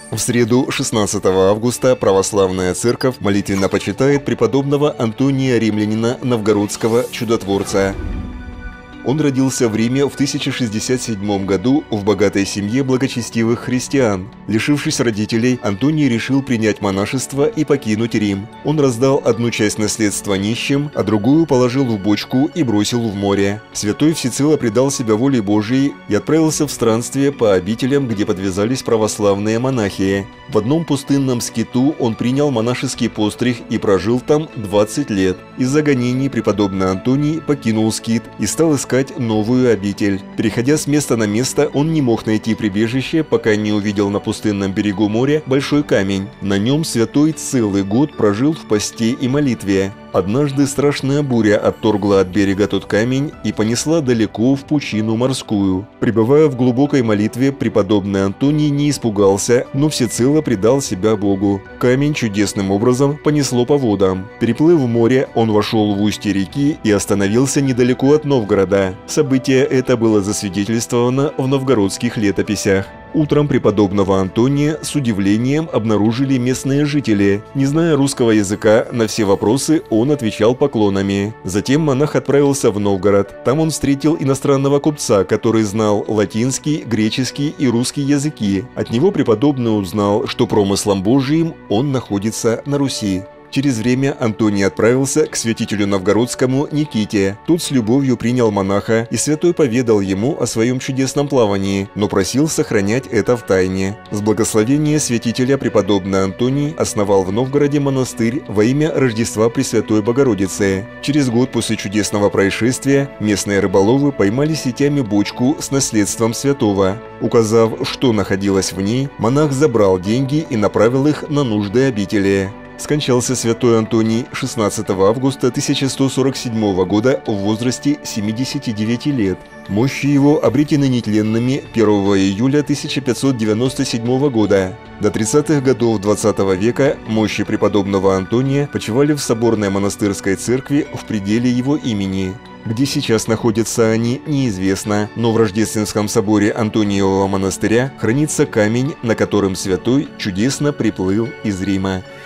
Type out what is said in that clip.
В среду 16 августа православная церковь молитвенно почитает преподобного Антония Римлянина Новгородского чудотворца. Он родился в Риме в 1067 году в богатой семье благочестивых христиан. Лишившись родителей, Антоний решил принять монашество и покинуть Рим. Он раздал одну часть наследства нищим, а другую положил в бочку и бросил в море. Святой всецело предал себя воле Божией и отправился в странствие по обителям, где подвязались православные монахи. В одном пустынном скиту он принял монашеский постриг и прожил там 20 лет. Из-за гонений преподобный Антоний покинул скит и стал искать новую обитель. Переходя с места на место, он не мог найти прибежище, пока не увидел на пустынном берегу моря большой камень. На нем святой целый год прожил в посте и молитве. Однажды страшная буря отторгла от берега тот камень и понесла далеко в пучину морскую. Пребывая в глубокой молитве, преподобный Антоний не испугался, но всецело предал себя Богу. Камень чудесным образом понесло по водам. Переплыв море, он вошел в устье реки и остановился недалеко от Новгорода. Событие это было засвидетельствовано в новгородских летописях. Утром преподобного Антония с удивлением обнаружили местные жители. Не зная русского языка, на все вопросы он отвечал поклонами. Затем монах отправился в Новгород. Там он встретил иностранного купца, который знал латинский, греческий и русский языки. От него преподобный узнал, что промыслом Божиим он находится на Руси. Через время Антоний отправился к святителю новгородскому Никите. Тот с любовью принял монаха, и святой поведал ему о своем чудесном плавании, но просил сохранять это в тайне. С благословения святителя преподобный Антоний основал в Новгороде монастырь во имя Рождества Пресвятой Богородицы. Через год после чудесного происшествия местные рыболовы поймали сетями бочку с наследством святого. Указав, что находилось в ней, монах забрал деньги и направил их на нужды обители. Скончался святой Антоний 16 августа 1147 года в возрасте 79 лет. Мощи его обретены нетленными 1 июля 1597 года. До 30-х годов 20 века мощи преподобного Антония почивали в соборной монастырской церкви в пределе его имени. Где сейчас находятся они, неизвестно, но в Рождественском соборе Антониевого монастыря хранится камень, на котором святой чудесно приплыл из Рима.